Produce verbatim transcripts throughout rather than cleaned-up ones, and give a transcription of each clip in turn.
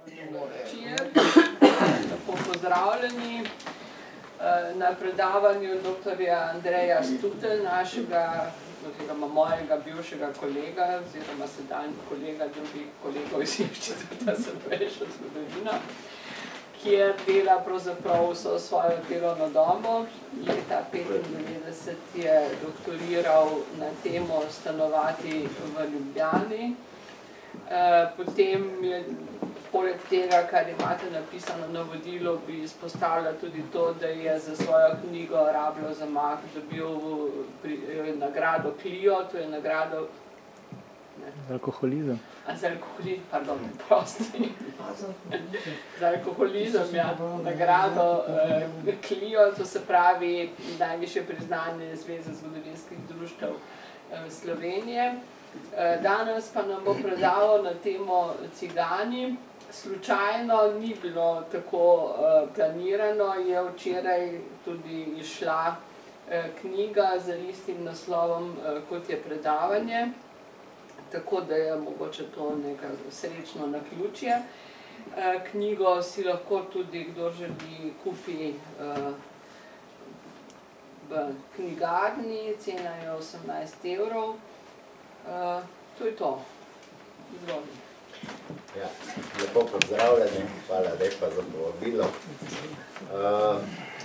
večer, lepo pozdravljeni na predavanju doktorja Andreja Stutelj, našega, oziroma mojega bivšega kolega, oziroma sedanji kolega drugih kolegov iz Inštituta za novejšo zgodovino, kjer dela pravzaprav vso svojo delovno dobo. Leta petindevetdeset je doktoriral na temo stanovati v Ljubljani. Potem je, poleg tega, kar imate napisano na vodilu, bi izpostavila tudi to, da je za svojo knjigo Rabljev zamah dobil pri, nagrado Clio, to je nagrado za alkoholizem. A, za alkoholizem, pardon, prosti. Za alkoholizem, ja, nagrado eh, Clio, to se pravi najvišje priznanje Zveze zgodovinskih društev eh, Slovenije. Danes pa nam bo predaval na temo Cigani. Slučajno ni bilo tako uh, planirano, je včeraj tudi izšla uh, knjiga z istim naslovom, uh, kot je predavanje, tako da je mogoče to neka srečno naključje. Uh, knjigo si lahko tudi, kdo želi, kupi uh, v knjigarni, cena je osemnajst evrov. Uh, to je to. Izvolite. Ja, lepo pozdravljeni, hvala lepa za povabilo. Uh,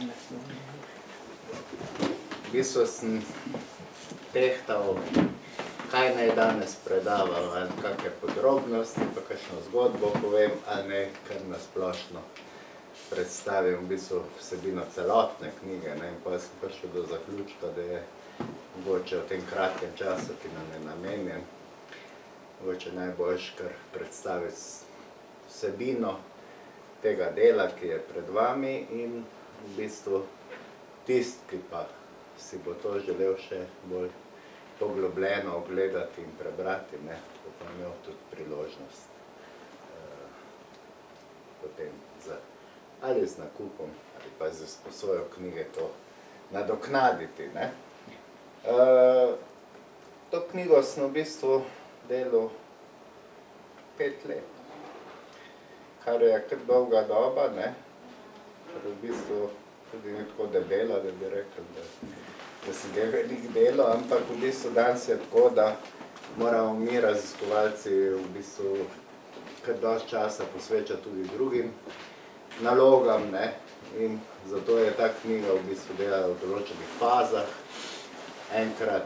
v bistvu sem tehtal, kaj naj danes predaval, ali kakšne podrobnosti, pa kakšno zgodbo povem, ali ne, kar nasplošno predstavim v bistvu vsebino celotne knjige, ne, in pa sem prišel do zaključka, da je mogoče v tem kratkem času, ki nam je namenjen, mogoče najboljš kar predstaviti vsebino tega dela, ki je pred vami, in v bistvu tist, ki pa si bo to želel še bolj poglobljeno ogledati in prebrati, ne, bo pa imel tudi priložnost uh, potem z, ali z nakupom, ali pa z izposojo knjige to nadoknaditi, ne. Uh, to knjigo sem v bistvu delal pet let, kar je kar dolga doba, ne, kar v bistvu tudi ni tako debela, da bi rekel, da, da si ga veliko delo, ampak v bistvu danes je tako, da moramo mi raziskovalci v bistvu kar dosti časa posvečati tudi drugim nalogam, ne, in zato je ta knjiga v bistvu delala v določenih fazah. Enkrat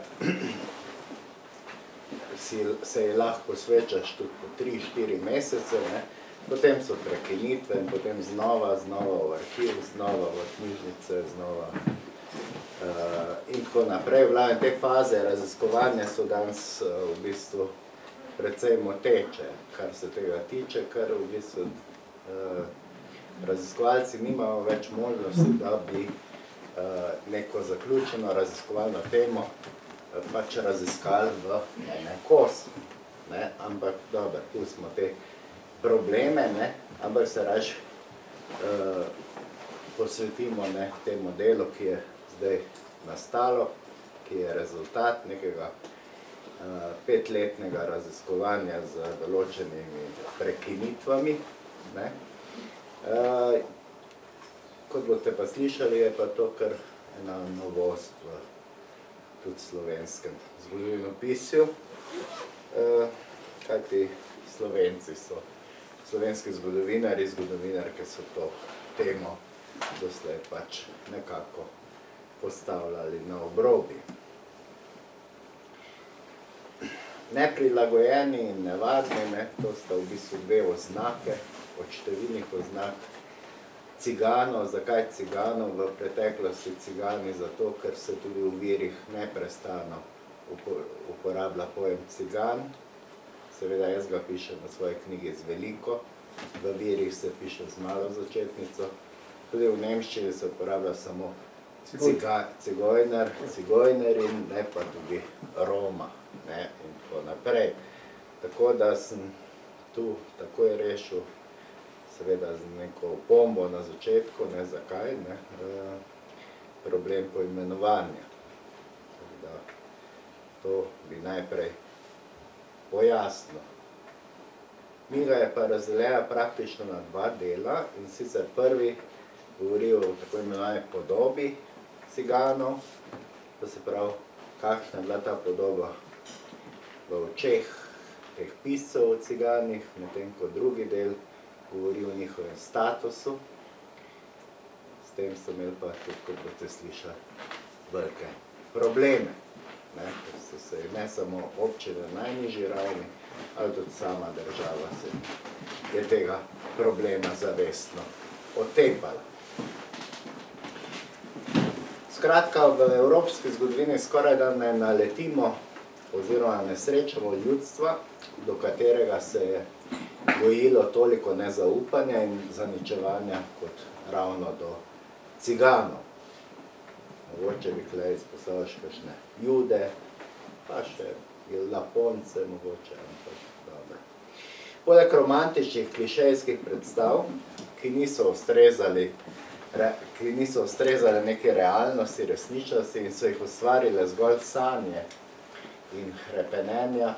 si, se je lahko posvečaš tudi po tri štiri mesece, ne? Potem so prekinitve in potem znova, znova v arhiv, znova v knjižnice, znova uh, in tako naprej. Vlavne te faze raziskovanja so danes uh, v bistvu precej moteče, kar se tega tiče, ker v bistvu uh, raziskovalci nimajo več možnosti, da bi neko zaključeno raziskovalno temo pač raziskali v enem kosu, ne, ampak dobro, pustimo te probleme, ne, ampak se raje uh, posvetimo, ne, temu delu, ki je zdaj nastalo, ki je rezultat nekega uh, petletnega raziskovanja z določenimi prekinitvami, ne. Uh, Kot boste pa slišali, je pa to kar ena novost v tudi slovenskem zgodovinopisju, e, kajti Slovenci so, slovenski zgodovinari, zgodovinarke so to temo doslej pač nekako postavljali na obrobje. Neprilagojeni in nevarni, ne, to sta v bistvu dve oznake od številnih oznak Ciganov. Zakaj Ciganov? V preteklosti Cigani zato, ker se tudi v virih neprestano uporablja pojem Cigan. Seveda jaz ga pišem v svoji knjigi z veliko, v virih se piše z malo začetnico. Tudi v nemščini se uporablja samo ciga, cigojner, cigojnerin, ne pa tudi Roma, ne, in tako naprej. Tako da sem tu takoj rešil, seveda z neko opombo na začetku, ne zakaj, ne, problem poimenovanja. Da to bi najprej pojasnil. Knjiga je pa razdeljena praktično na dva dela, in sicer prvi govori o tako imenovani podobi ciganov, to se pravi, kakšna je bila ta podoba v očeh teh piscev o ciganih, medtem ko drugi del govori o njihovem statusu. S tem so imeli pa tudi, kot boste slišali, velike probleme. Ne, ker so se ne samo občine na najnižji ravni, ali tudi sama država se je tega problema zavestno otepala. Skratka, v evropski zgodovini skoraj da ne naletimo oziroma ne srečamo ljudstva, do katerega se je gojilo toliko nezaupanja in zaničevanja kot ravno do ciganov. Mogoče bi tukaj izpostavil še kakšne Jude, pa še Laponce mogoče, ampak dobro. Poleg romantičnih klišejskih predstav, ki niso ustrezali, ki niso ustrezali neke realnosti, resničnosti in so jih ustvarile zgolj sanje in hrepenenja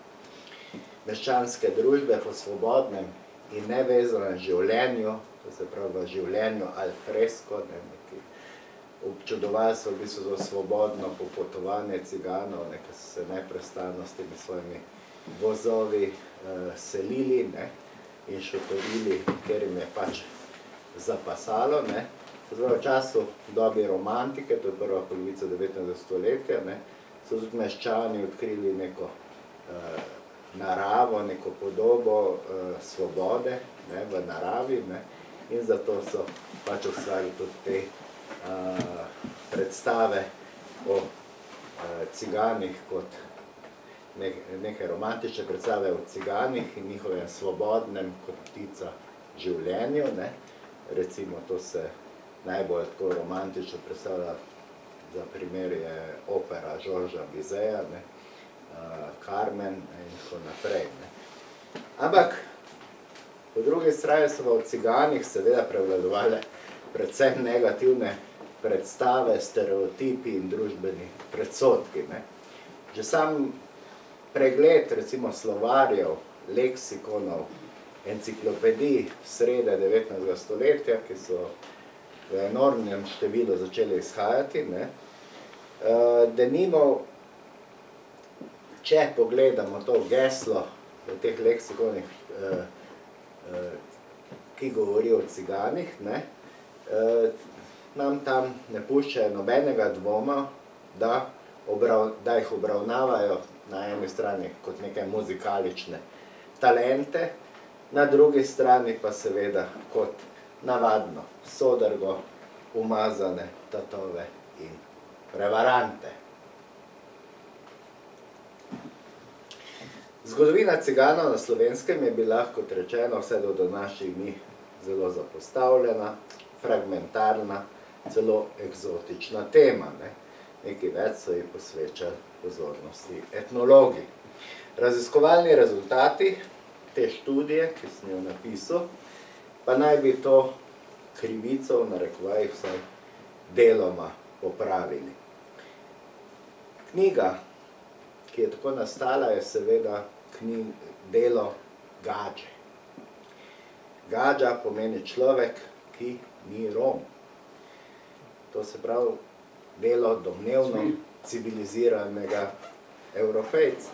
meščanske družbe po svobodnem in nevezanem življenju, to se pravi v življenju al fresco, ne, neki občudovali so v bistvu za svobodno popotovanje ciganov, nekaj so se neprestano s temi svojimi vozovi eh, selili, ne, in šotorili, ker jim je pač zapasalo, ne. V času dobi romantike, to je prva polovica devetnajstega stoletja, ne, so tudi meščani odkrili neko eh, naravo, neko podobo eh, svobode, ne, v naravi, ne, in zato so pač ustvarili tudi te Uh, predstave o uh, ciganih kot ne, neke romantične predstave o ciganih in njihovem svobodnem kot ptica življenju. Ne. Recimo, to se najbolj tako romantično predstavlja, za primer je opera Georgesa Bizet'a, ne, uh, Carmen in tako naprej. Ne. Ampak po drugi strani so v ciganih seveda prevladovale predvsem negativne predstave, stereotipi in družbeni predsodki. Ne. Že sam pregled, recimo, slovarjev, leksikonov, enciklopedij srede devetnajstega stoletja, ki so v enormnem številu začeli izhajati, ne, denimo, če pogledamo to geslo v teh leksikonih, ki govori o ciganih, ne, nam tam ne puščajo nobenega dvoma, da, obrav, da jih obravnavajo na eni strani kot neke muzikalične talente, na drugi strani pa seveda kot navadno sodrgo, umazane tatove in prevarante. Zgodovina ciganov na Slovenskem je bila, kot rečeno, vse do današnjih dni zelo zapostavljena, fragmentarna, celo eksotična tema. Ne. Nekaj več so ji posvečali pozornosti etnologi. Raziskovalni rezultati te študije, ki sem jo napisal, pa naj bi to krivico v narekovajih vsaj deloma popravili. Knjiga, ki je tako nastala, je seveda knjig, delo Gadže. Gadža pomeni človek, ki ni Rom. To se pravi delo domnevno civiliziranega Evropejca.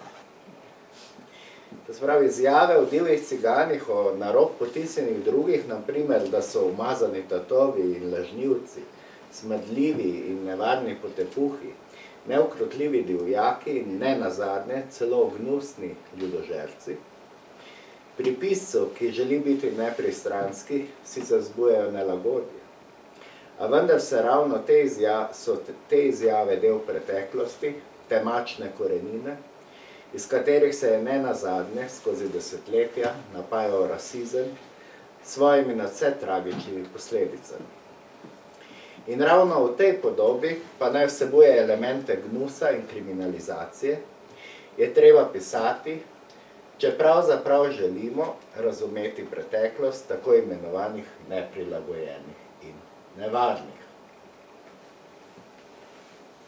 To se pravi izjave o divjih ciganih, o na rob potisnjenih drugih, na primer, da so umazani tatovi in lažnivci, smrdljivi in nevarni potepuhi, neukrotljivi divjaki in ne nazadnje celo gnusni ljudožerci. Pri piscu, ki želi biti nepristranski, sicer zbujajo nelagodje. A vendar se ravno te izjave, so te izjave del preteklosti, temačne korenine, iz katerih se je ne nazadnje skozi desetletja napajal rasizem s svojimi nadvse tragičnimi posledicami. In ravno v tej podobi, pa naj vsebuje elemente gnusa in kriminalizacije, je treba pisati, če pravzaprav želimo razumeti preteklost tako imenovanih neprilagojenih in nevarnih.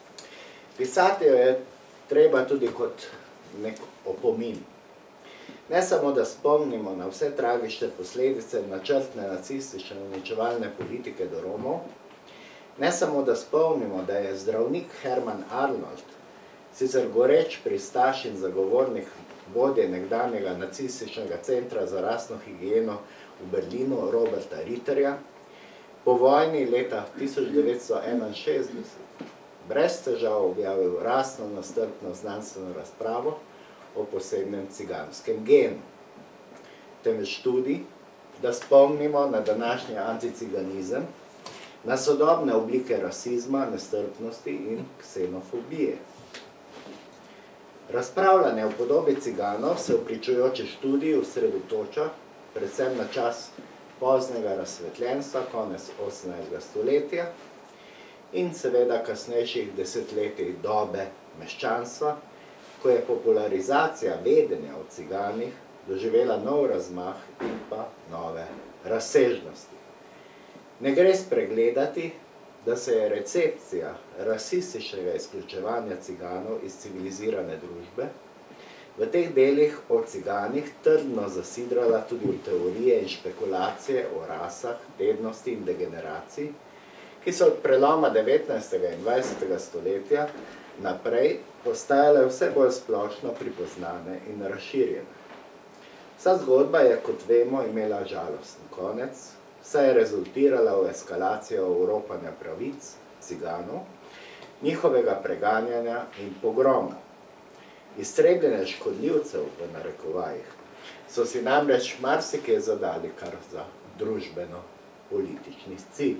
Pisati jo je treba tudi kot nek opomin. Ne samo, da spomnimo na vse tragične posledice načrtne nacistične uničevalne politike do Romov, ne samo, da spomnimo, da je zdravnik Hermann Arnold, sicer goreč pristaš in zagovornik vodje nekdanjega nacističnega centra za rasno higieno v Berlinu Roberta Ritterja, po vojni leta tisoč devetsto enainšestdeset brez težav objavil rasno nastrpno znanstveno razpravo o posebnem ciganskem genu. Temveč tudi, da spomnimo na današnji anticiganizem, na sodobne oblike rasizma, nestrpnosti in ksenofobije. Razpravljanje o podobi ciganov se v pričujoči študiji osredotoča predvsem na čas poznega razsvetljenstva, konec osemnajstega stoletja in seveda kasnejših desetletij dobe meščanstva, ko je popularizacija vedenja o ciganih doživela nov razmah in pa nove razsežnosti. Ne gre spregledati, da se je recepcija rasističnega izključevanja ciganov iz civilizirane družbe v teh delih o ciganih trdno zasidrala tudi v teorije in špekulacije o rasah, dednosti in degeneraciji, ki so od preloma devetnajstega in dvajsetega stoletja naprej postajale vse bolj splošno pripoznane in razširjene. Vsa zgodba je, kot vemo, imela žalosten konec, saj je rezultirala v eskalacijo oropanja pravic ciganov, njihovega preganjanja in pogroma. Iztrebljenje škodljivcev v narekovajih so si namreč marsikje zadali kar za družbeno-politični cilj.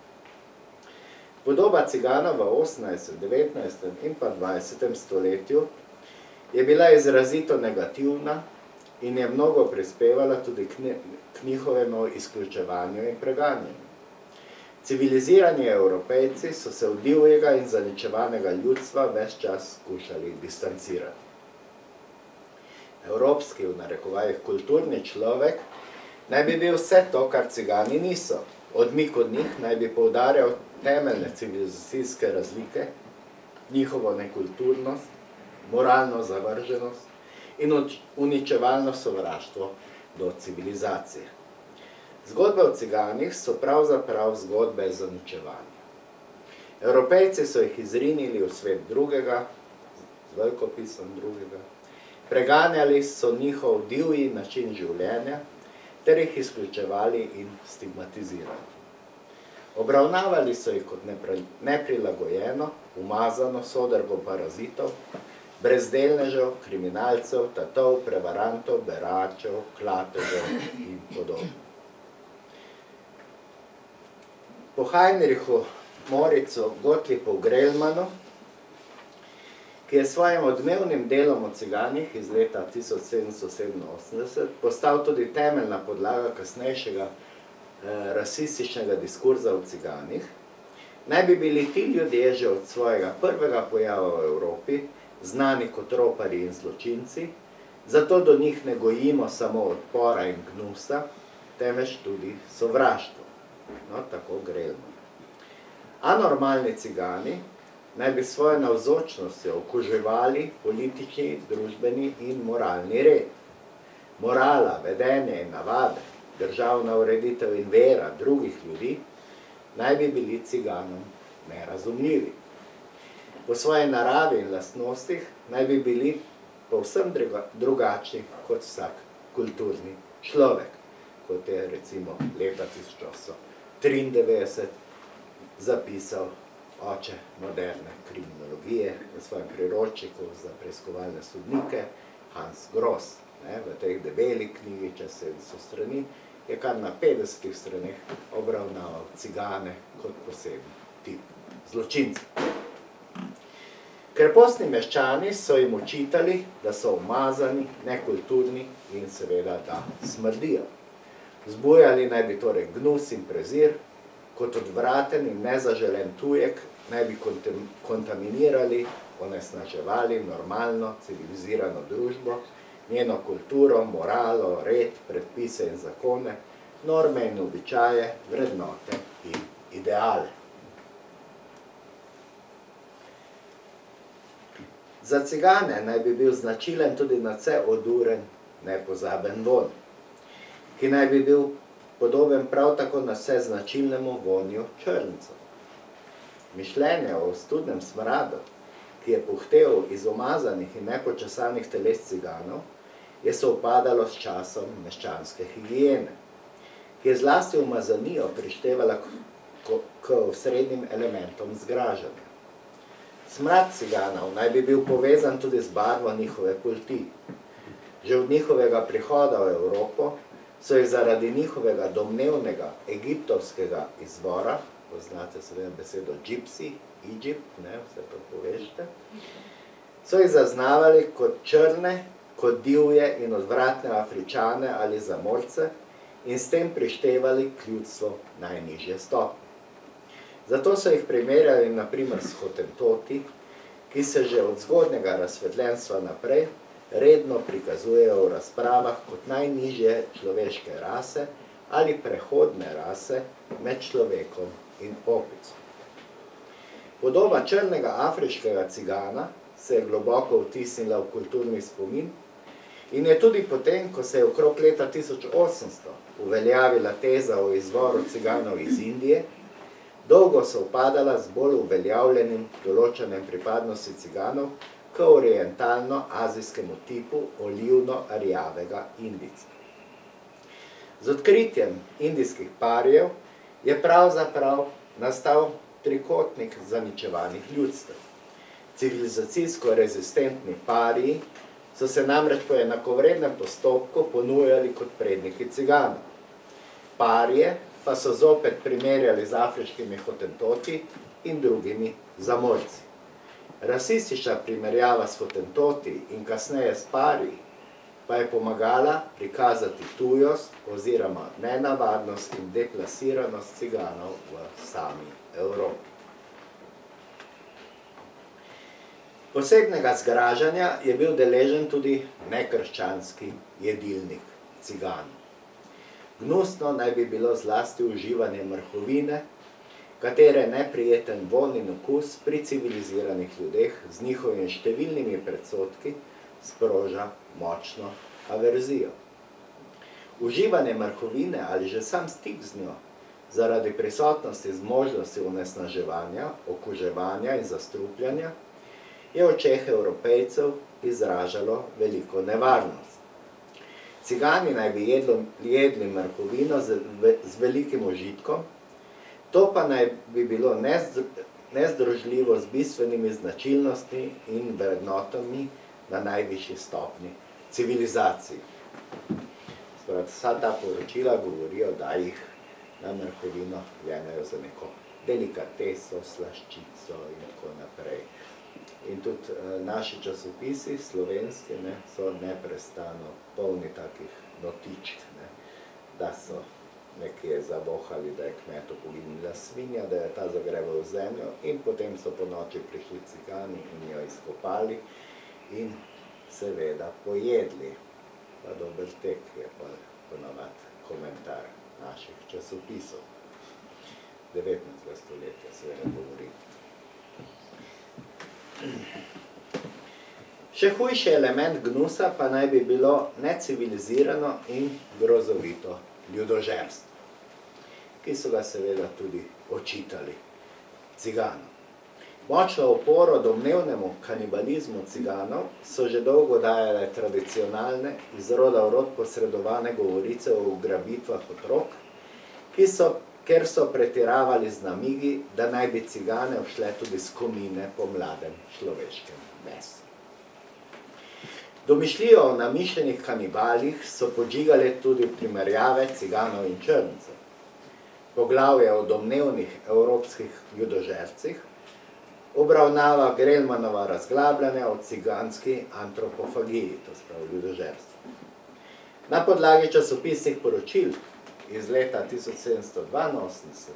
Podoba ciganov v osemnajstem, devetnajstem in pa dvajsetem stoletju je bila izrazito negativna in je mnogo prispevala tudi k njihovemu izključevanju in preganjanju. Civilizirani Evropejci so se od divjega in zaničevanega ljudstva ves čas skušali distancirati. Evropski, v narekovajih, kulturni človek naj bi bil vse to, kar cigani niso. Odmik od njih naj bi poudarjal temeljne civilizacijske razlike, njihovo nekulturnost, moralno zavrženost in uničevalno sovraštvo do civilizacije. Zgodbe o ciganih so pravzaprav zgodbe zaničevanja. Evropejci so jih izrinili v svet drugega, z velikopisom drugega, preganjali so njihov divji način življenja ter jih izključevali in stigmatizirali. Obravnavali so jih kot neprilagojeno, umazano sodrgo parazitov, brezdelnežev, kriminalcev, tatov, prevarantov, beračev, klatežev in podobno. Po Heinrichu Moricu Gottlibu Grellmanu, ki je svojim odmevnim delom o ciganih iz leta tisoč sedemsto sedeminosemdeset postal tudi temeljna podlaga kasnejšega eh, rasističnega diskurza o ciganih, naj bi bili ti ljudje že od svojega prvega pojava v Evropi znani kot roparji in zločinci, zato do njih ne gojimo samo odpora in gnusa, temveč tudi sovraštvo. No, tako Grellman. Anormalni cigani naj bi svojo navzočnostjo okuževali politični, družbeni in moralni red. Morala, vedenje in navade, državna ureditev in vera drugih ljudi naj bi bili ciganom nerazumljivi. Po svoji naravi in lastnostih naj bi bili povsem drugačni kot vsak kulturni človek, kot je recimo leta tisoč osemsto triindevetdeset zapisal oče moderne kriminologije v svojem priročniku za preiskovalne sodnike Hans Gross. Ne, v teh debeli knjigi, čez sedemsto strani, je kar na petdesetih straneh obravnaval cigane kot poseben tip zločincev. Krepostni meščani so jim učitali, da so umazani, nekulturni in seveda, da smrdijo. Zbujali naj bi torej gnus in prezir, kot odvraten in nezaželen tujek naj bi kontaminirali, onesnaževali normalno, civilizirano družbo, njeno kulturo, moralo, red, predpise in zakone, norme in običaje, vrednote in ideale. Za cigane naj bi bil značilen tudi nadvse oduren nepozaben vonj, ki naj bi bil podoben prav tako na vse značilnemu vonju črncev. Mišljenje o ostudnem smradu, ki je puhtel iz umazanih in nepočesanih teles ciganov, je sovpadalo s časom meščanske higiene, ki je zlasti umazanijo prištevala k osrednjim elementom zgražanja. Smrad ciganov naj bi bil povezan tudi z barvo njihove polti. Že od njihovega prihoda v Evropo so jih zaradi njihovega domnevnega egiptovskega izvora, poznate seveda besedo gypsy, Egypt, ne, vse to povežite, so jih zaznavali kot črne, kot divje in odvratne Afričane ali zamorce in s tem prištevali k ljudstvu najnižje stopnje. Zato so jih primerjali na primer s hotentoti, ki se že od zgodnjega razsvetljenstva naprej redno prikazujejo v razpravah kot najnižje človeške rase ali prehodne rase med človekom in opico. Podoba črnega afriškega cigana se je globoko vtisnila v kulturni spomin in je tudi potem, ko se je okrog leta tisoč osemsto uveljavila teza o izvoru ciganov iz Indije, dolgo sovpadala z bolj uveljavljenim določanjem pripadnosti ciganov k orientalno-azijskemu tipu olivno-rjavega Indijca. Z odkritjem indijskih parijev je pravzaprav nastal trikotnik zaničevanih ljudstev. Civilizacijsko rezistentni pariji so se namreč po enakovrednem postopku ponujali kot predniki ciganov. Parije pa so zopet primerjali z afriškimi hotentoti in drugimi zamorci. Rasistična primerjava s hotentoti in kasneje s pariji pa je pomagala prikazati tujost oziroma nenavadnost in deplasiranost ciganov v sami Evropi. Posebnega zgražanja je bil deležen tudi nekrščanski jedilnik ciganov. Gnusno naj bi bilo zlasti uživanje mrhovine, katere neprijeten vonj in okus pri civiliziranih ljudeh z njihovimi številnimi predsodki sproža močno averzijo. Uživanje mrhovine ali že sam stik z njo zaradi prisotnosti zmožnosti onesnaževanja, okuževanja in zastrupljanja je v očeh Evropejcev izražalo veliko nevarnost. Cigani naj bi jedlo, jedli mrhovino z, z velikim užitkom, to pa naj bi bilo nezdružljivo z bistvenimi značilnostmi in vrednotami na najvišji stopni civilizaciji. Spravo, vsa ta poročila govorijo, da jih na mrhovino jemljajo za neko delikateso, slaščico in tako naprej. In tudi eh, naši časopisi, slovenski, ne, so neprestano polni takih notičk, ne, da so nekje zavohali, da je kmetu poginila svinja, da je ta zagreval v zemljo in potem so po noči prišli cigani in jo izkopali in seveda pojedli. Pa dober tek je pa ponavad komentar naših časopisov. devetnajstega stoletja seveda govori. Še hujši element gnusa pa naj bi bilo necivilizirano in grozovito ljudožerstvo, ki so ga seveda tudi očitali ciganom. Močno oporo domnevnemu kanibalizmu ciganov so že dolgo dajale tradicionalne, iz roda v rod posredovane govorice o ugrabitvah otrok, ki so, ker so pretiravali z namigi, da naj bi cigane všle tudi s komine po mladem človeškem mesu. Domišljijo o namišljenih kanibalih so podžigale tudi primerjave ciganov in črncev. Poglavje o domnevnih evropskih ljudožercih obravnava Grelmanova razglabljanja o ciganski antropofagiji, to spravi ljudožerstvo. Na podlagi časopisnih poročil iz leta tisoč sedemsto dvainosemdeset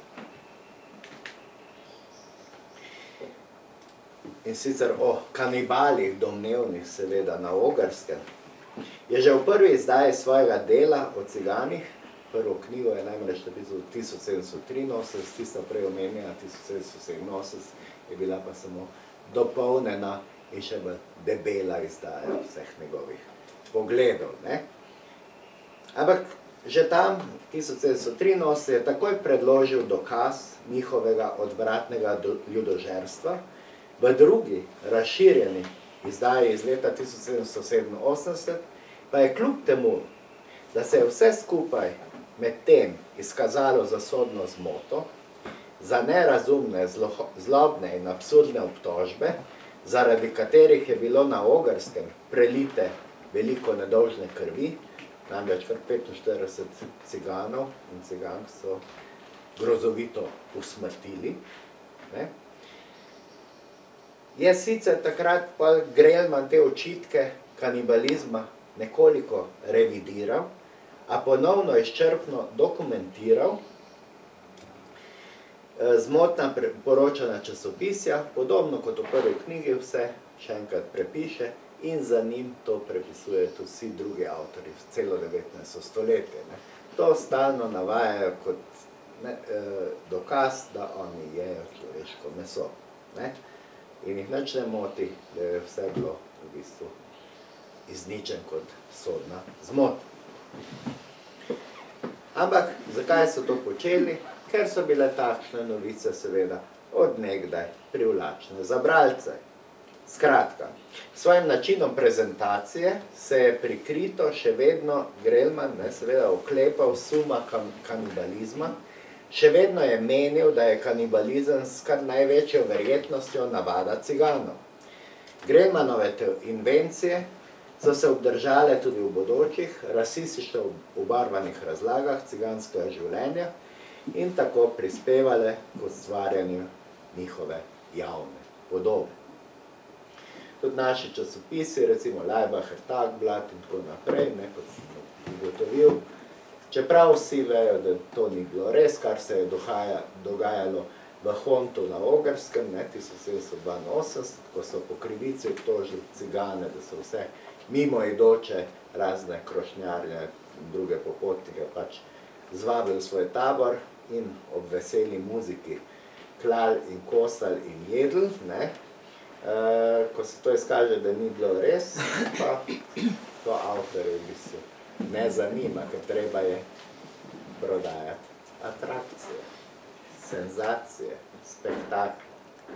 in sicer o kanibalih domnevnih seveda na Ogrskem, je že v prvi izdaji svojega dela o ciganih, prvo knjigo je namreč napisal tisoč sedemsto triinosemdeset, tista prej omenjena tisoč sedemsto sedeminosemdeset, je bila pa samo dopolnjena in še bolj debela izdaja vseh njegovih pogledov. Ne? Ampak že tam, tisoč sedemsto triinosemdeset, je takoj predložil dokaz njihovega odvratnega ljudožerstva. V drugi, razširjeni izdaji iz leta tisoč sedemsto sedeminosemdeset, pa je kljub temu, da se je vse skupaj med tem izkazalo za sodno zmoto, za nerazumne, zlobne in absurdne obtožbe, zaradi katerih je bilo na Ogrskem prelite veliko nedolžne krvi, namreč kar petinštirideset ciganov in cigank so grozovito usmrtili. Ne? Je sicer takrat pa Grelman te očitke kanibalizma nekoliko revidiral, a ponovno izčrpno dokumentiral zmotna poročana časopisja, podobno kot v prvi knjigi vse, še enkrat prepiše in za njim to prepisuje tudi vsi drugi avtori v celo devetnajsto stoletje. Ne. To stalno navajajo kot ne, eh, dokaz, da oni jejo človeško meso. Ne. In jih nič ne moti, da je vse bilo v bistvu izničen kot sodna zmota. Ampak zakaj so to počeli? Ker so bile takšne novice seveda od nekdaj privlačne za bralce. Skratka, s svojim načinom prezentacije se je prikrito še vedno Grelman ne, seveda oklepal suma kanibalizma, še vedno je menil, da je kanibalizem s kar največjo verjetnostjo navada ciganov. Grelmanove invencije so se obdržale tudi v bodočih, rasistično obarvanih razlagah ciganskega življenja in tako prispevale k ustvarjanju njihove javne podobe. Tudi naši časopisi, recimo Laibacher Tagblatt in tako naprej, ne, kot sem ugotovil, čeprav vsi vejo, da to ni bilo res, kar se je dohaja, dogajalo v Hontu na Ogrskem, ne, tisoč sedemsto dvainosemdeset, ko so po krivici obtožili cigane, da so vse mimoidoče razne krošnjarje in druge popotnike pač zvabili v svoj tabor in ob veseli muziki klal in kosal in jedl, ne. E, ko se to izkaže, da ni bilo res, pa to avtorje v bistvu ne zanima, ker treba je prodajati atrakcije, senzacije, spektakle.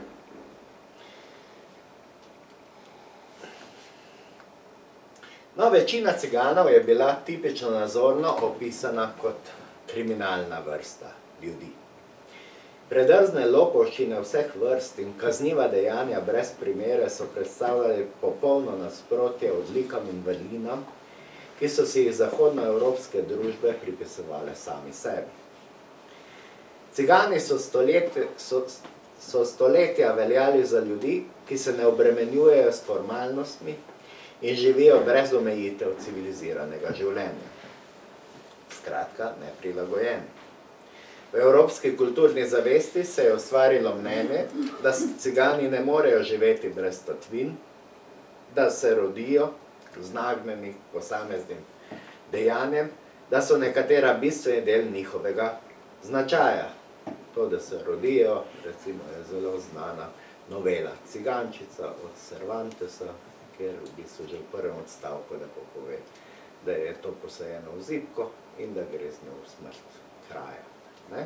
No, večina ciganov je bila tipično nazorno opisana kot kriminalna vrsta ljudi. Predrzne lopovščine vseh vrst in kazniva dejanja brez primere so predstavljali popolno nasprotje odlikam in vrlinam, ki so si jih zahodnoevropske družbe pripisovale sami sebi. Cigani so, stoletje, so, so stoletja veljali za ljudi, ki se ne obremenjujejo s formalnostmi in živijo brez omejitev civiliziranega življenja. Skratka, neprilagojeni. V evropski kulturni zavesti se je ustvarilo mnenje, da cigani ne morejo živeti brez tatvin, da se rodijo z nagnjeni posameznim dejanjem, da so nekatera bistveni del njihovega značaja. To, da se rodijo, recimo je zelo znana novela Cigančica od Cervantesa, kjer v bistvu že v prvem odstavku lepo pove, da je to posajeno v zibko in da gre z njo v smrt kraja. Ne?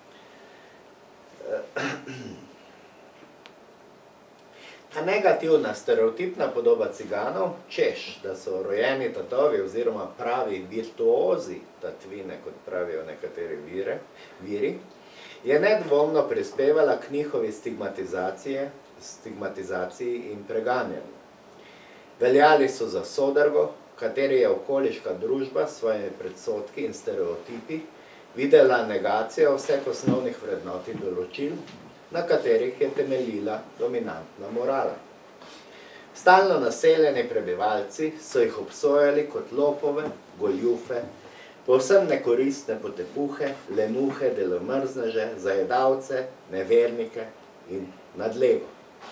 Ta negativna, stereotipna podoba ciganov, češ, da so rojeni tatovi oziroma pravi virtuozi tatvine, kot pravijo nekateri vire, viri, je nedvomno prispevala k njihovi stigmatizaciji, stigmatizaciji in preganjanju. Veljali so za sodrgo, kateri je okoliška družba s svojimi predsodki in stereotipi videla negacijo vseh osnovnih vrednot in določil, na katerih je temeljila dominantna morala. Stalno naseljeni prebivalci so jih obsojali kot lopove, goljufe, povsem nekoristne potepuhe, lenuhe, delomrzneže, zajedavce, nevernike in nadlego.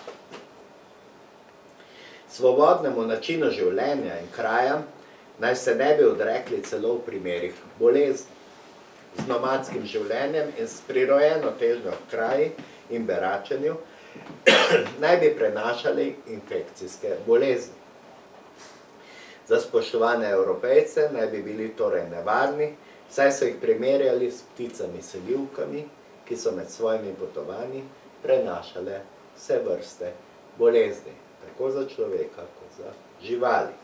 Svobodnemu načinu življenja in krajam naj se ne bi odrekli celo v primerih bolezni. Z nomadskim življenjem in s prirojeno težnjo v kraji in beračenju naj bi prenašali infekcijske bolezni. Za spoštovane Evropejce naj bi bili torej nevarni, saj so jih primerjali s pticami selivkami, ki so med svojimi potovanji prenašale vse vrste bolezni, tako za človeka kot za živali.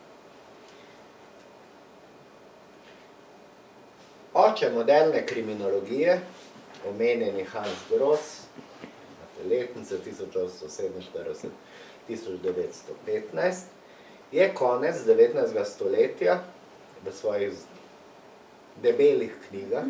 Oče moderne kriminologije, omenjeni Hans Gross, letnice tisoč osemsto sedeminštirideset do tisoč devetsto petnajst, je konec devetnajstega stoletja v svojih debelih knjigah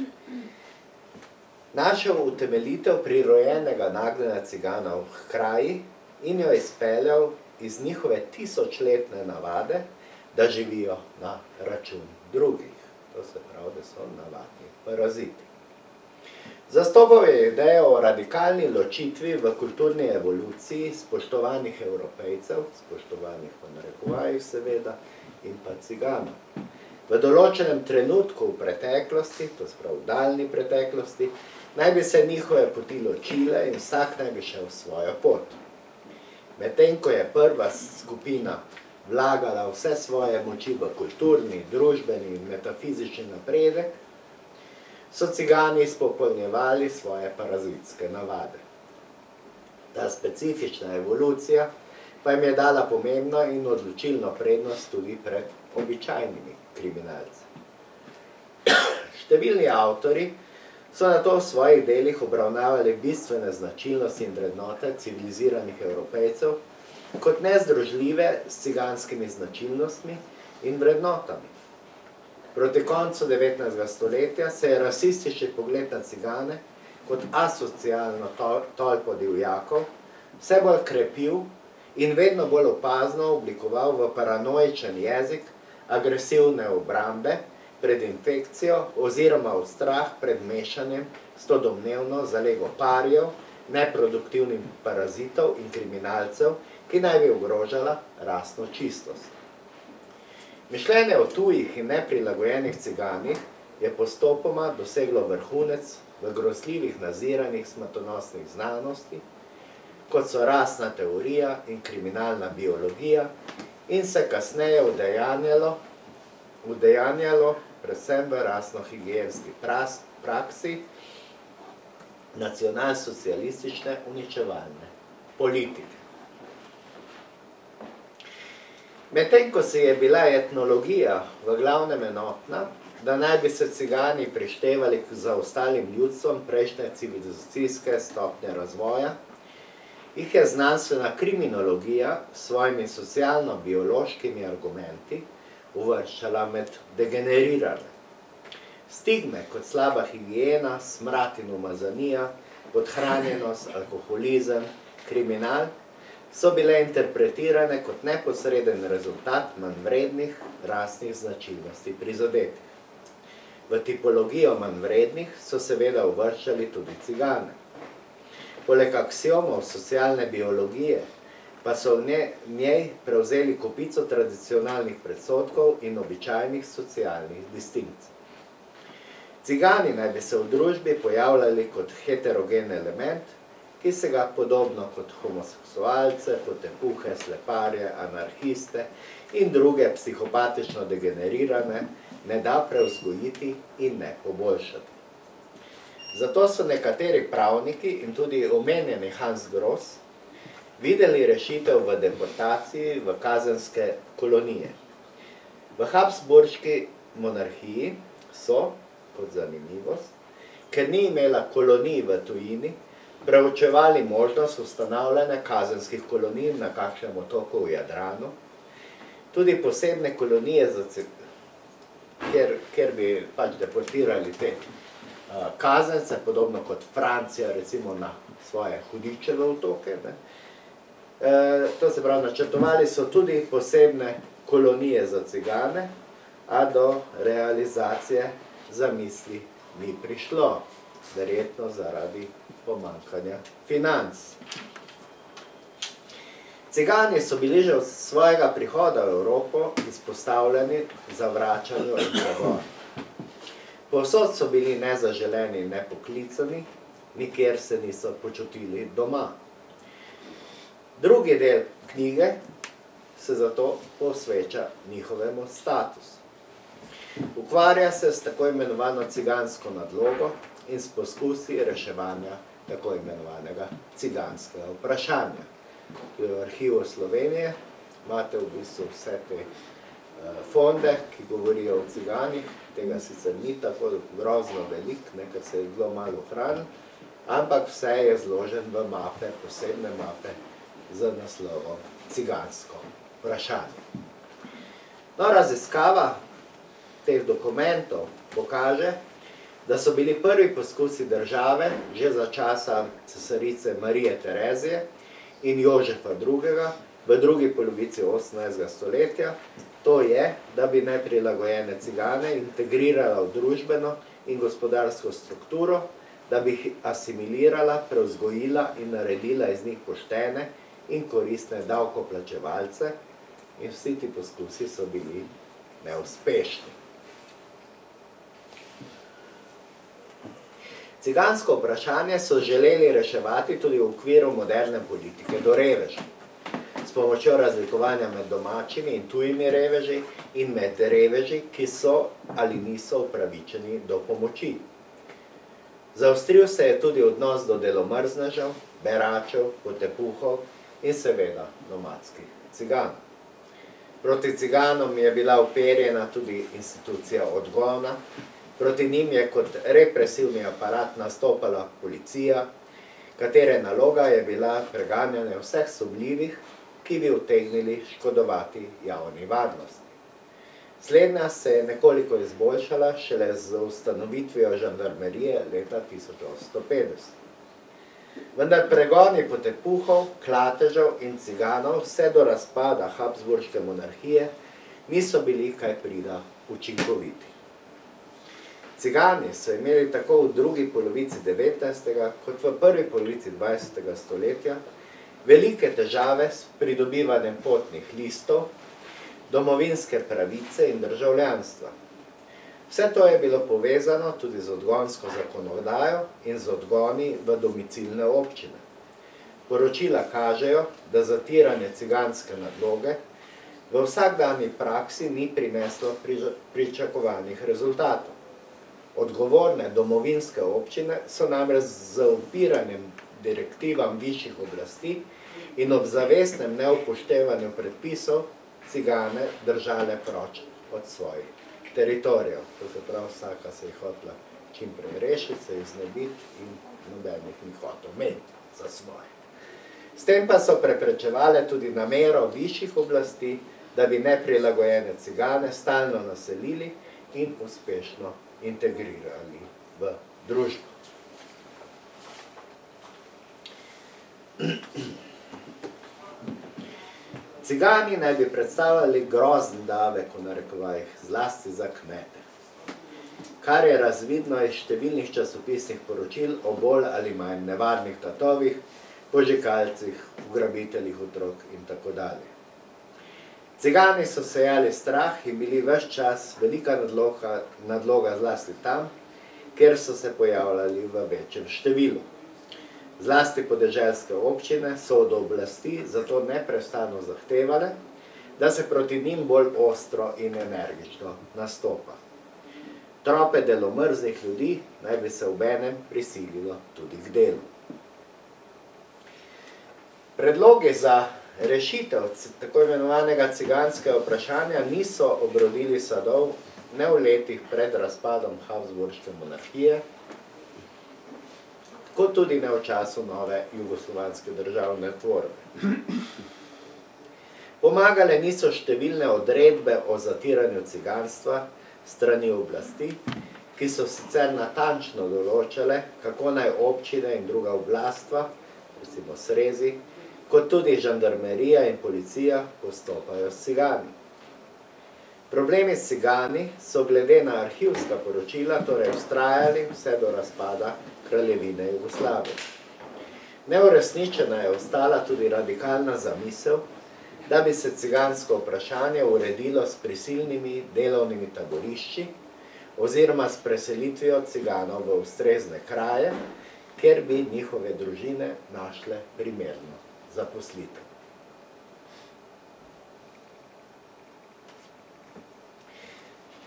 našel utemeljitev prirojenega nagnjenja ciganov h kraji in jo izpeljal iz njihove tisočletne navade, da živijo na račun drugih. To se pravi, da so navadni paraziti. Zastopal je idejo o radikalni ločitvi v kulturni evoluciji spoštovanih Evropejcev, spoštovanih po narekovajih seveda, in pa ciganov. V določenem trenutku v preteklosti, to se pravi v daljni preteklosti, naj bi se njihove poti ločile in vsak naj bi šel svojo pot. Medtem ko je prva skupina vlagala vse svoje moči v kulturni, družbeni in metafizični napredek, so cigani izpopolnjevali svoje parazitske navade. Ta specifična evolucija pa jim je dala pomembno in odločilno prednost tudi pred običajnimi kriminalci. Številni avtori so nato v svojih delih obravnavali bistvene značilnosti in vrednote civiliziranih Evropejcev kot nezdružljive s ciganskimi značilnostmi in vrednotami. Proti koncu devetnajstega stoletja se je rasistični pogled na cigane kot asocialno tolpo divjakov vse bolj krepil in vedno bolj opazno oblikoval v paranoičen jezik agresivne obrambe pred infekcijo oziroma v strah pred mešanjem s to domnevno zalego parijev, neproduktivnih parazitov in kriminalcev, ki naj bi ogrožala rasno čistost. Mišljenje o tujih in neprilagojenih ciganih je postopoma doseglo vrhunec v grozljivih naziranih smrtonosnih znanosti, kot so rasna teorija in kriminalna biologija, in se kasneje udejanjalo, udejanjalo predvsem v rasno-higienski praksi nacionalsocialistične uničevalne politike. Medtem ko se je bila etnologija v glavnem enotna, da naj bi se cigani prištevali k zaostalim ljudstvom prejšnje civilizacijske stopnje razvoja, jih je znanstvena kriminologija s svojimi socialno-biološkimi argumenti uvrščala med degenerirane. Stigme kot slaba higiena, smrad in umazanija, podhranjenost, alkoholizem, kriminal so bile interpretirane kot neposreden rezultat manjvrednih rasnih značilnosti prizadetih. V tipologijo manjvrednih so seveda uvrščali tudi cigane. Poleg aksiomov socialne biologije pa so v njej prevzeli kopico tradicionalnih predsodkov in običajnih socialnih distinkcij. Cigani naj bi se v družbi pojavljali kot heterogen element, ki se ga podobno kot homoseksualce, potepuhe, sleparje, anarhiste in druge psihopatično degenerirane ne da prevzgojiti in ne poboljšati. Zato so nekateri pravniki in tudi omenjeni Hans Gross videli rešitev v deportaciji v kazenske kolonije. V Habsburški monarhiji so, kot zanimivost, ker ni imela kolonij v tujini, preučevali možnost ustanavljanja kazenskih kolonij na kakšnem otoku v Jadranu, tudi posebne kolonije, kjer, kjer bi pač deportirali te uh, kazence, podobno kot Francija, recimo na svoje hudičeve otoke. Ne? E, to se pravi, načrtovali so tudi posebne kolonije za cigane, a do realizacije zamisli ni prišlo, verjetno zaradi pomanjkanja financ. Cigani so bili že od svojega prihoda v Evropo izpostavljeni zavračanju in pregoru. Povsod so bili nezaželeni in nepoklicani, nikjer se niso počutili doma. Drugi del knjige se zato posveča njihovemu statusu. Ukvarja se s tako imenovano cigansko nadlogo in s poskusi reševanja tako imenovanega ciganskega vprašanja. V arhivu Slovenije imate v bistvu vse te fonde, ki govorijo o ciganih, tega sicer ni tako grozno velik, nekaj se je zelo malo ohranil, ampak vse je zložen v mape, posebne mape z naslovom cigansko vprašanje. No, raziskava teh dokumentov pokaže, da so bili prvi poskusi države že za časa cesarice Marije Terezije in Jožefa drugega v drugi polovici osemnajstega stoletja, to je, da bi neprilagojene cigane integrirala v družbeno in gospodarsko strukturo, da bi jih asimilirala, prevzgojila in naredila iz njih poštene in koristne davkoplačevalce, in vsi ti poskusi so bili neuspešni. Cigansko vprašanje so želeli reševati tudi v okviru moderne politike do reveža, s pomočjo razlikovanja med domačimi in tujimi reveži in med reveži, ki so ali niso upravičeni do pomoči. Zaostril se je tudi odnos do delomrznežev, beračev, potepuhov in seveda nomadskih ciganov. Proti ciganom je bila uperjena tudi institucija odgona, proti njim je kot represivni aparat nastopala policija, katere naloga je bila preganjanje vseh sumljivih, ki bi utegnili škodovati javni varnosti. Slednja se je nekoliko izboljšala šele z ustanovitvijo žandarmerije leta tisoč osemsto petdeset. Vendar pregoni potepuhov, klatežev in ciganov vse do razpada Habsburške monarhije niso bili kaj prida učinkoviti. Cigani so imeli tako v drugi polovici devetnajstega kot v prvi polovici dvajsetega stoletja velike težave s pridobivanjem potnih listov, domovinske pravice in državljanstva. Vse to je bilo povezano tudi z odgonsko zakonodajo in z odgoni v domicilne občine. Poročila kažejo, da zatiranje ciganske nadloge v vsakdanji praksi ni prineslo pričakovanih rezultatov. Odgovorne domovinske občine so namreč z upiranjem direktivam višjih oblasti in ob zavestnem neupoštevanju predpisov cigane držale proč od svojih teritorijev. To se pravi, vsaka se je hotela čim prej rešiti, se iznebiti in nobenih ni hotel imeti za svoje. S tem pa so preprečevale tudi namero višjih oblasti, da bi neprilagojene cigane stalno naselili in uspešno integrirali v družbo. Cigani naj bi predstavljali grozen davek v narekovajih, zlasti za kmete, kar je razvidno iz številnih časopisnih poročil o bolj ali manj nevarnih tatovih, požigalcih, ugrabiteljih otrok in tako dalje. Cigani so sejali strah in bili ves čas velika nadloga, nadloga zlasti tam, kjer so se pojavljali v večjem številu. Zlasti podeželske občine so od oblasti zato neprestano zahtevale, da se proti njim bolj ostro in energično nastopa. Trope delomrznih ljudi naj bi se obenem prisililo tudi k delu. Predlogi za rešitev tako imenovanega ciganskega vprašanja niso obrodili sadov ne v letih pred razpadom Habsburške monarhije, kot tudi ne v času nove jugoslovanske državne tvorbe. Pomagale niso številne odredbe o zatiranju ciganstva strani oblasti, ki so sicer natančno določale, kako naj občine in druga oblastva, recimo srezi, kot tudi žandarmerija in policija postopajo s cigani. Problemi s cigani so glede na arhivska poročila torej vztrajali vse do razpada Kraljevine Jugoslavije. Neuresničena je ostala tudi radikalna zamisel, da bi se cigansko vprašanje uredilo s prisilnimi delovnimi taborišči oziroma s preselitvijo ciganov v ustrezne kraje, kjer bi njihove družine našle primerno zaposlitev.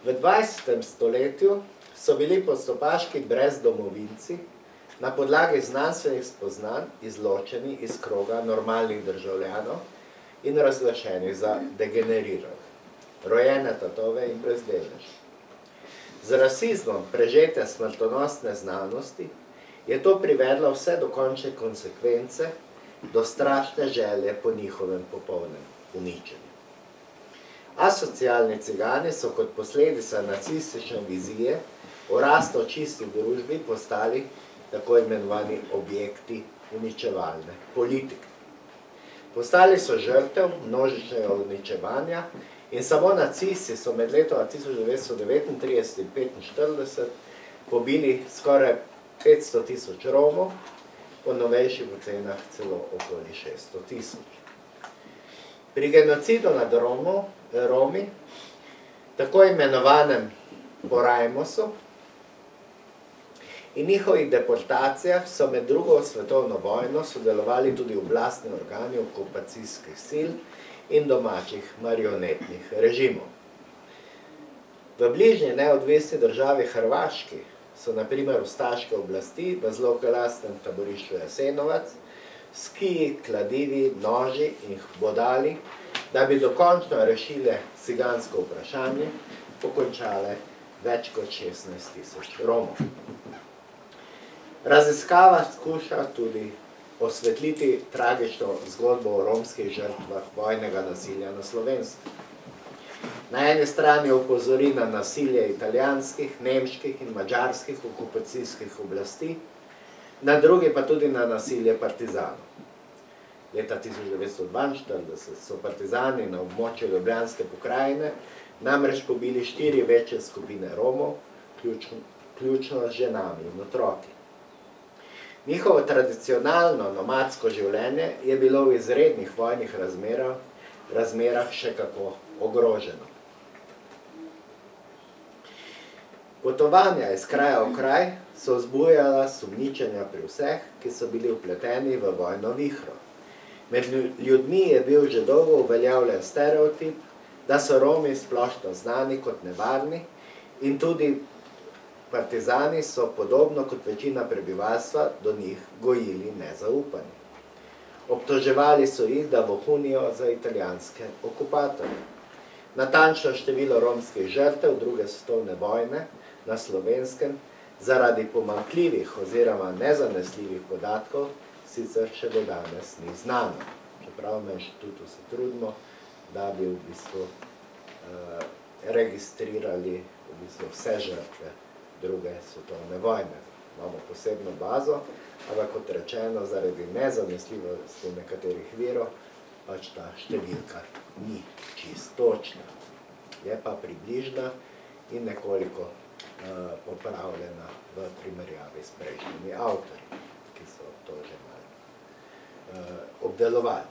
V dvajsetem stoletju so bili postopaški brezdomovinci na podlagi znanstvenih spoznanj izločeni iz kroga normalnih državljanov in razglašeni za degenerirane, rojene tatove in brezdelneže. Z rasizmom prežete smrtonosne znanosti je to privedlo vse do končne konsekvence, do strašne želje po njihovem popolnem uničenju. Asocialni cigani so kot posledica nacistične vizije o rasno čisti družbi postali tako imenovani objekti uničevalne politike. Postali so žrtev množičnega uničevanja in samo nacisti so med letoma tisoč devetsto devetintrideset in petinštirideset pobili skoraj petsto tisoč Romov, po novejših ocenah celo okoli šeststo tisoč. Pri genocidu nad Romov, Romi, tako imenovanem Porajmosu, in njihovih deportacijah so med drugo svetovno vojno sodelovali tudi oblastni organi okupacijskih sil in domačih marionetnih režimov. V bližnji neodvisni državi Hrvaški so na primer ustaške oblasti v zloglasnem taborišču Jasenovac s kiji, kladivi, noži in bodali, da bi dokončno rešile cigansko vprašanje, pokončale več kot šestnajst tisoč Romov. Raziskava skuša tudi osvetliti tragično zgodbo o romskih žrtvah vojnega nasilja na Slovenskem. Na eni strani opozori na nasilje italijanskih, nemških in madžarskih okupacijskih oblasti, na drugi pa tudi na nasilje partizanov. Leta tisoč devetsto dvainštirideset so partizani na območju Ljubljanske pokrajine namreč pobili štiri večje skupine Romov, ključno, ključno z ženami in otroki. Njihovo tradicionalno nomadsko življenje je bilo v izrednih vojnih razmerah, razmerah še kako ogroženo. Potovanja iz kraja v kraj so vzbujala sumničenja pri vseh, ki so bili vpleteni v vojno vihro. Med ljudmi je bil že dolgo uveljavljen stereotip, da so Romi splošno znani kot nevarni in tudi partizani so podobno kot večina prebivalstva do njih gojili nezaupanje. Obtoževali so jih, da vohunijo za italijanske okupatorje. Natančno število romskih žrtev druge svetovne vojne na Slovenskem zaradi pomanjkljivih oziroma nezanesljivih podatkov sicer še do danes ni znano. Čeprav na inštitutu se trudimo, da bi v bistvu uh, registrirali v bistvu vse žrtve druge svetovne vojne. Imamo posebno bazo, ampak kot rečeno, zaradi nezanesljivosti nekaterih virov, pač ta številka ni čisto točna. Je pa približna in nekoliko uh, popravljena v primerjavi s prejšnjimi avtorji, ki so to že malo uh, obdelovali.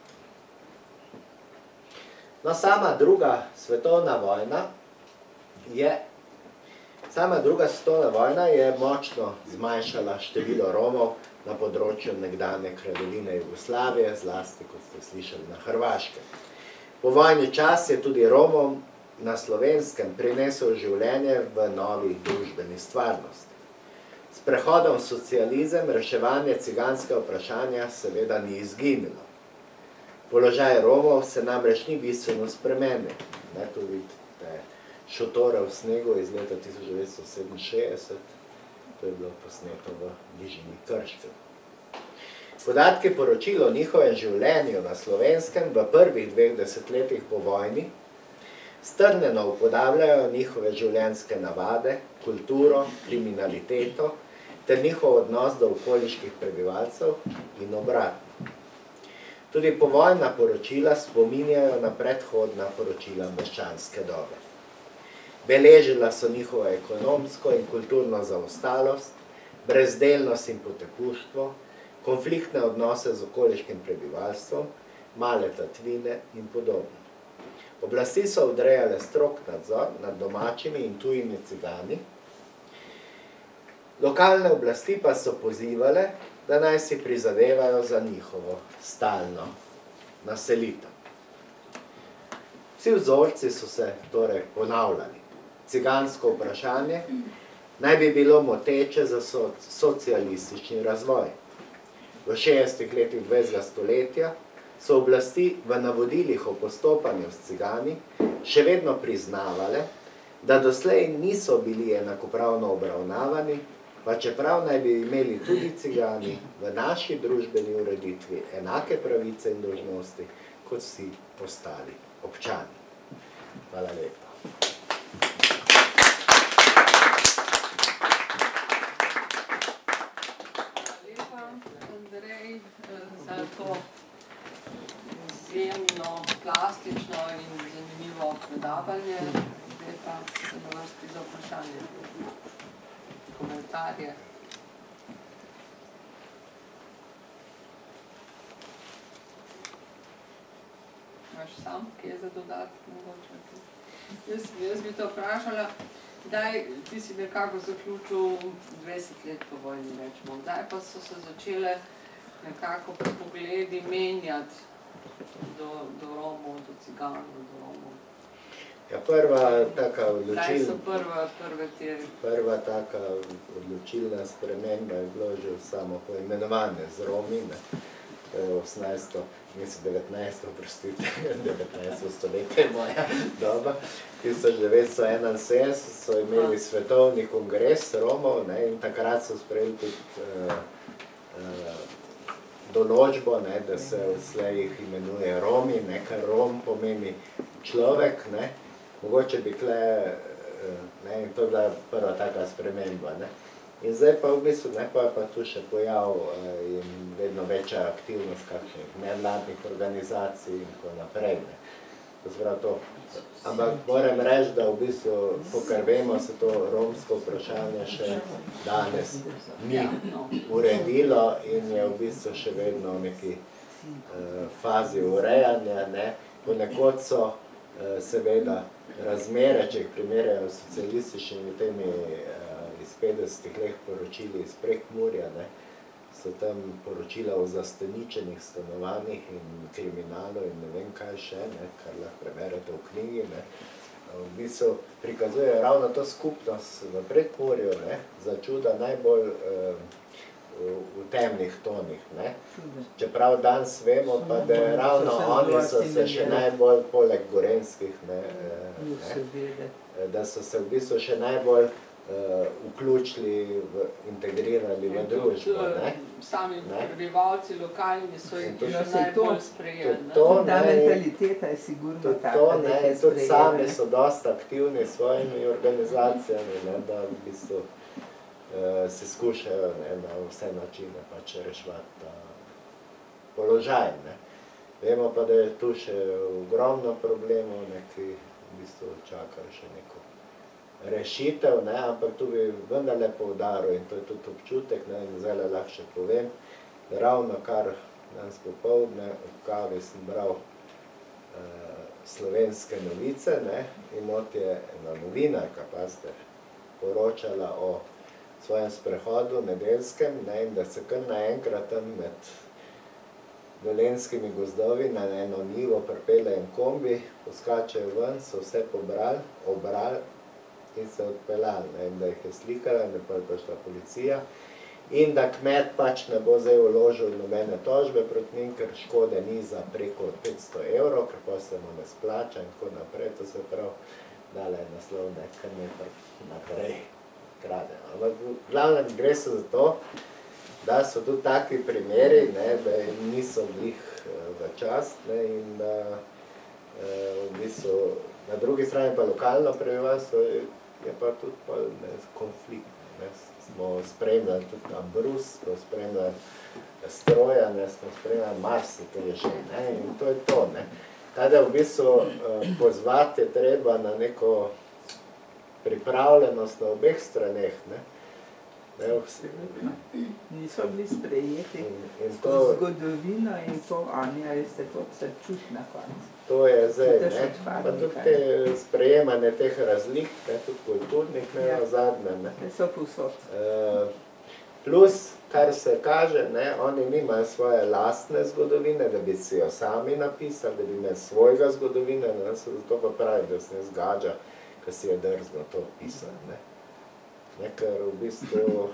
No, sama druga svetovna vojna je Sama druga svetovna vojna je močno zmanjšala število Romov na področju nekdanje kraljevine Jugoslavije, zlasti, kot ste slišali, na Hrvaškem. Po vojni čas je tudi Romom na Slovenskem prinesel življenje v novi družbeni stvarnosti. S prehodom v socializem reševanje ciganskega vprašanja seveda ni izginilo. Položaj Romov se namreč ni bistveno spremenil. Ne, tu vidite šotore v snegu iz leta tisoč devetsto sedeminšestdeset, to je bilo posneto v bližini Krškev. Podatki poročil o njihovem življenju na Slovenskem v prvih dveh desetletjih po vojni strnjeno upodabljajo njihove življenjske navade, kulturo, kriminaliteto ter njihov odnos do okoliških prebivalcev in obratno. Tudi povojna poročila spominjajo na predhodna poročila meščanske dobe. Beležila so njihovo ekonomsko in kulturno zaostalost, brezdelnost in potepuštvo, konfliktne odnose z okoliškim prebivalstvom, male tatvine in podobno. Oblasti so odrejale strog nadzor nad domačimi in tujimi cigani, lokalne oblasti pa so pozivale, da naj si prizadevajo za njihovo stalno naselitev. Vsi vzorci so se torej ponavljali. cigansko vprašanje naj bi bilo moteče za socialistični razvoj. V šestdesetih letih dvajsetega stoletja so oblasti v navodilih o postopanju s cigani še vedno priznavale, da doslej niso bili enakopravno obravnavani, pa čeprav naj bi imeli tudi cigani v naši družbeni ureditvi enake pravice in dolžnosti, kot vsi ostali občani. Hvala lepa. Hvala lepa, Andrej, za to izjemno plastično in zanimivo predavanje. Zdaj pa se na vrsti za vprašanje, komentarje. Imaš sam, kje je za dodati mogoče? Jaz, jaz bi te vprašala, daj, ti si nekako zaključil dvajset let po vojni, rečemo. Zdaj pa so se začele nekako pogledi menjati do, do Romov, do ciganov, do Romov. Ja, prva taka odločilna... Zdaj so prva, prve te... Prva taka odločilna sprememba je bilo že samo poimenovanje z Romi, ne. osemnajsto, mislim devetnajsto, prostite, devetnajsto stoletje moja doba, tisoč devetsto enainsedemdeset so imeli svetovni kongres Romov, ne, in takrat so sprejeli tudi uh, uh, določbo, ne, da se odslej jih imenuje Romi, ne, ker Rom pomeni človek, ne, mogoče bi kle, uh, ne, in to je bila prva taka sprememba, ne. In zdaj pa v bistvu, ne, pa je pa tu še pojav uh, in vedno večja aktivnost kakšnih nevladnih organizacij in tako naprej, ne. To. Ampak moram reči, da v bistvu, pokar vemo, se to romsko vprašanje še danes ni uredilo in je v bistvu še vedno v neki uh, fazi urejanja, ne. Ponekod so uh, seveda razmere, če jih primerjajo s socialističnimi temi uh, iz petdesetih let poročili iz Prekmurja, ne, so tam poročila o zastaničenih stanovanjih in kriminalu in ne vem kaj še, ne, kar lahko preberete v knjigi, ne. V bistvu prikazujejo ravno to skupnost v Prekmurju, ne, za čuda najbolj eh, v, v temnih tonih, ne. Čeprav danes vemo pa, da ravno oni so se še najbolj poleg gorenskih, ne, eh, ne, da so se v bistvu še najbolj Uh, vključili, v, integrirali v družbo, ne? Sami ne? prebivalci lokalni so jih tudi najbolj sprejeli. Ta mentaliteta je sigurno taka, da jih je sprejeli. Tudi sami so dosta aktivni s svojimi organizacijami, ne, da v bistvu uh, se skušajo, ne, na vse načine pač reševati ta položaj, ne. Vemo pa, da je tu še ogromno problemov, neki v bistvu čakajo še neko rešitev, ne, ampak tu bi vendarle poudaril in to je tudi občutek, ne, in zdaj lahko še povem, da ravno kar danes popoldne v kavi sem bral uh, slovenske novice, ne, in not je ena novinarka, pa ste poročala o svojem sprehodu nedeljskem, ne, in da se kar naenkrat tam med dolenskimi gozdovi na eno njivo pripelje en kombi, poskačejo ven, so vse pobrali, obrali in se odpeljali, ne, in da jih je slikala, in da pa je prišla policija in da kmet pač ne bo zdaj vložil nobene tožbe proti njim, ker škode ni za preko petsto evrov, ker pa se mu ne splača in tako naprej, to se prav dale naslov, ne, kar ne naprej krade. Ampak v glavnem gre se za to, da so tudi taki primeri, ne, da niso glih v čast, ne, in da v bistvu na drugi strani pa lokalno prebivalstvo je pa tudi pa, ne, konflikt. Ne. Smo spremljali tudi Ambrus, smo spremljali strojane, smo spremljali marsikaj že, ne, in to je to, ne. Tada v bistvu eh, pozvati je treba na neko pripravljenost na obeh straneh, ne. Ne, niso bili sprejeti in, in to, skozi zgodovino in to, Anja, jeste to srčutna konc. To je zdaj, ne, pa tudi te sprejemanje teh razlik, ne, tudi kulturnih, ne, ja. Zadnje, ne. So povsod. Uh, plus, kar se kaže, ne, oni nimajo svoje lastne zgodovine, da bi si jo sami napisali, da bi imeli svojega zgodovine, ne, so zato pa pravi, da se ne zgađa ki si je drznil to pisati, ne. Ne, ker v bistvu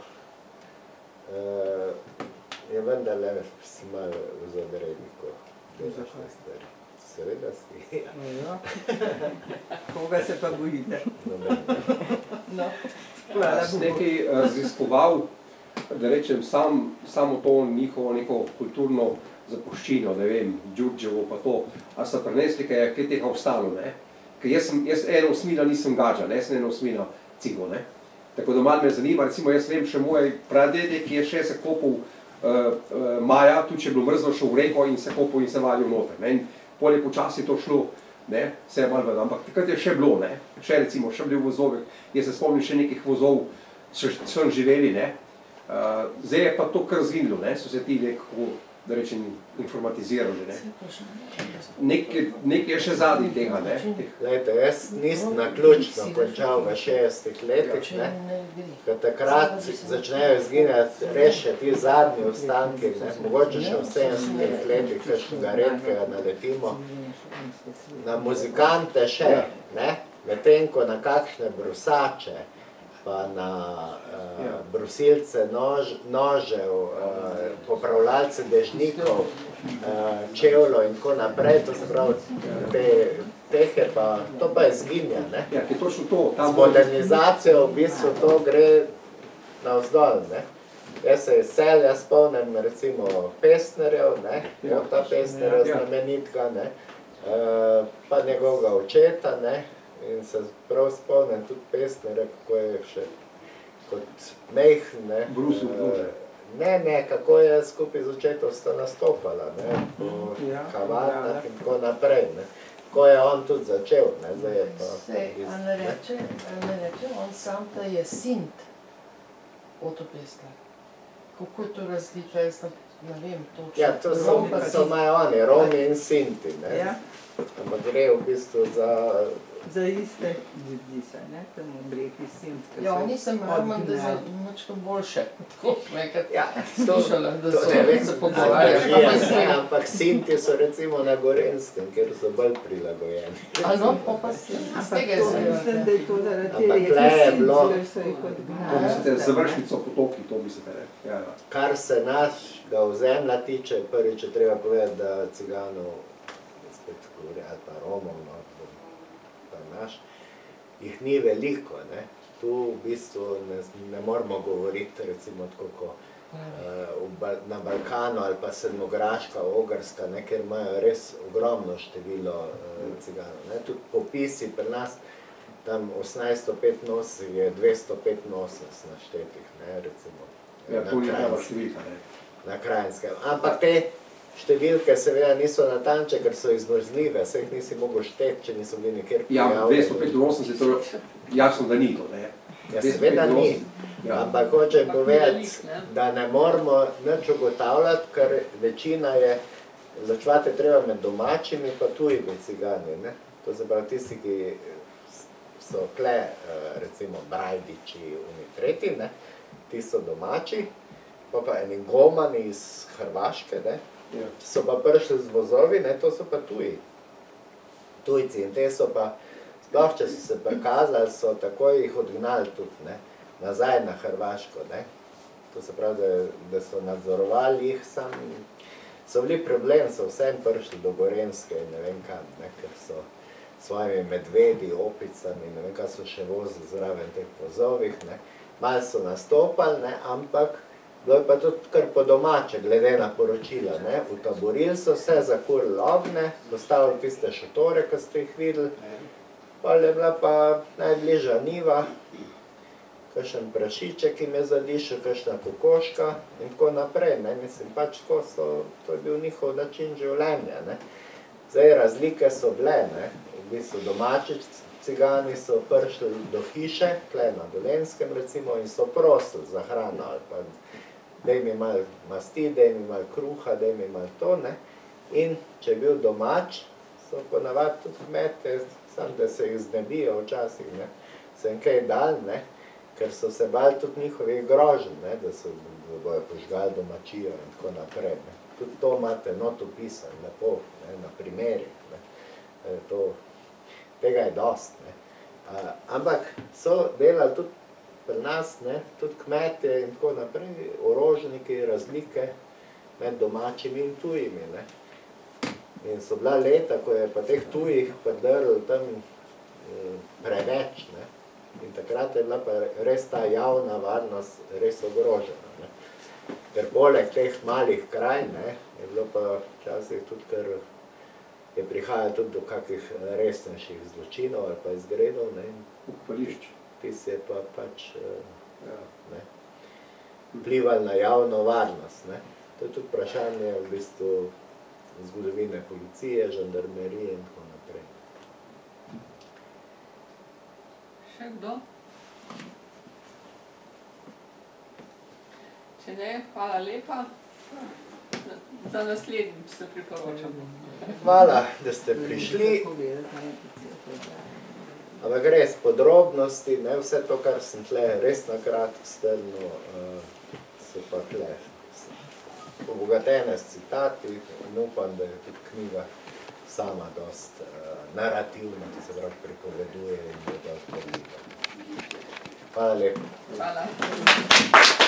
uh, je vendarle si malo v zadredniku delaš te stvari. Seveda si. Ja. Koga se pa bojite? No, Hvala sem nekaj raziskoval, da rečem, sam, samo to njihovo neko kulturno zapuščino, ne vem, Đurđevo pa to, a so prenesli, kaj je tega ostalo, ne? Ker jaz, sem, jaz eno osmina nisem gađa, ne, jaz eno osmina cigo, ne? Tako da malo me zanima, recimo jaz vem še moj pradedek, ki je še se kopal uh, uh, maja, tudi če je bilo mrzlo, šel v reko in se kopal in se valil noter, ne? In pol je počasi to šlo, ne, se je malo vedel, ampak takrat je še bilo, ne, še recimo, še bili v vozovih, jaz se spomnim še nekih vozov, še sem živeli, ne, uh, zdaj je pa to kar zginilo, ne, so se ti nekako, da rečem, informatizirali, ne. Nekaj nek je še zadnji tega, ne. Glejte, jaz nisem naključno končal v šestih letih, ne, ker takrat začnejo izginjati res še ti zadnji ostanki, ne, mogoče še v sedemdesetih letih, kakšnega redkega naletimo, na muzikante še, ne, medtem ko na kakšne brusače, pa na uh, brusilce nož, nožev, uh, popravljalce dežnikov, uh, čevlo in tako naprej, to se pravi, te, teh je pa, to pa izginja, ne. Ja, ki točno to. Z modernizacijo v bistvu to gre navzdol, ne. Jaz se iz Celja spomnim recimo Pestnerjev, ne, ja, ta Pestnerjev znamenitka, ne, uh, pa njegovega očeta, ne. In se prav spomnim tudi Pestnerja, kako je še kot mejhn, ne. Brusil duže. Ne, ne, kako je skupaj z očetom sta nastopala, ne, po kavarnah in tako naprej, ne. Ko je on tudi začel, ne, zdaj je pa... Sej, a ne reče, a ne reče, on sam ta je sint Oto Pestner. Kako je to razlika, jaz ne vem točno. Ja, to so, so imajo oni, Romi in Sinti, ne. Ja. Ampak gre v bistvu za... Za iste ljudi se, ne, tam v breki Sint. Ja, nisem ramen, da je mačko boljše. Tako smo enkrat slišala, da so se pogovarjali. Ampak Sinti so recimo na Gorenskem, kjer so bolj prilagojeni. A no, pa pa si iz tega je zelo. Mislim, da je to zaradi Ampak tle je bilo... To mislite, završnico potoki, to mislite, ne. Ja, ja. Kar se našega ozemlja tiče, prvič je treba povedati, da ciganov, spet govori, ali pa Romov, no, naš, jih ni veliko, ne. Tu v bistvu ne, ne moramo govoriti, recimo tako, ko, uh, na Balkanu ali pa Sedmograška, Ogrska, ne, ker imajo res ogromno število uh, ciganov, ne. Tudi popisi pri nas, tam osemnajststo petinosemdeset je dvesto petinosemdeset naštetih, ne, recimo. Ja, to je prava številka, ne. Na Krajinskem. Ampak te številke seveda niso natančne, ker so izmrzljive, se jih nisi mogel šteti, če niso bili nikjer prijavljeni. Ja, dvesto petinosemdeset, to jasno, da ni to, ne. Ja, seveda ni, ja. Ampak hočem povedati, da ne moramo nič ugotavljati, ker večina je, začvati treba med domačimi pa tujimi cigani, ne. To se pravi tisti, ki so kle, recimo Brajdiči, oni tretji, ne, ti so domači, pa pa eni gomani iz Hrvaške, ne. Ja. So pa prišli z vozovi, ne, to so pa tuji. Tujci in te so pa, sploh če so se prikazali, so takoj jih odgnali tudi, ne, nazaj na Hrvaško, ne. To se pravi, da, da so nadzorovali jih sam, so bili problem, so vsem prišli do Gorenske in ne vem kam, ne, ker so svojimi medvedi, opicami, ne vem, kaj so še vozili zraven teh vozovih, ne. Malo so nastopali, ne, ampak bilo je pa tudi kar po domače, glede na poročila, ne. Utaborili so se, zakurili ogne, postavili tiste šotore, ki ste jih videli, pa je bila pa najbližja njiva, kakšen prašiček jim je zadišel, kakšna kokoška in tako naprej, ne. Mislim, pač tako so, to je bil njihov način življenja, ne. Zdaj razlike so bile, ne. V bistvu domači cigani so prišli do hiše, tle na Dolenjskem recimo, in so prosili za hrano ali pa daj mi malo masti, daj mi malo kruha, daj mi malo to, ne. In če je bil domač, so ponavadi tudi kmete, sam da se jih znebijo včasih, ne, so jim kaj dali, ne, ker so se bali tudi njihovih groženj, ne, da so da bojo požgali domačijo in tako naprej, ne. Tudi to imate not opisan, lepo, ne, na primerih, ne. To, tega je dost, ne. Uh, ampak so delali tudi pri nas, ne, tudi kmetje in tako naprej, orožniki, razlike med domačimi in tujimi. Ne. In so bila leta, ko je pa teh tujih pridrl tam eh, preveč. Ne. In takrat je bila pa res ta javna varnost res ogrožena. Ne. Ker poleg teh malih kraj, ne, je bilo pa včasih tudi, ker je prihajalo tudi do kakih resnejših zločinov ali pa izgredov, ne. Upališč. Tis je pa pač ja. Ne, vplival na javno varnost. Ne. To je tudi vprašanje v bistvu zgodovine policije, žandarmerije in tako naprej. Še kdo? Če ne, hvala lepa. Za naslednjič se priporočam. Hvala, da ste prišli. Ampak res podrobnosti, ne, vse to, kar sem tle res nakratko strnil, uh, so pa tle obogatene s citati in upam, da je tudi knjiga sama dost uh, narativna, ki se prav pripoveduje in je dost podljiva. Hvala lepo. Hvala.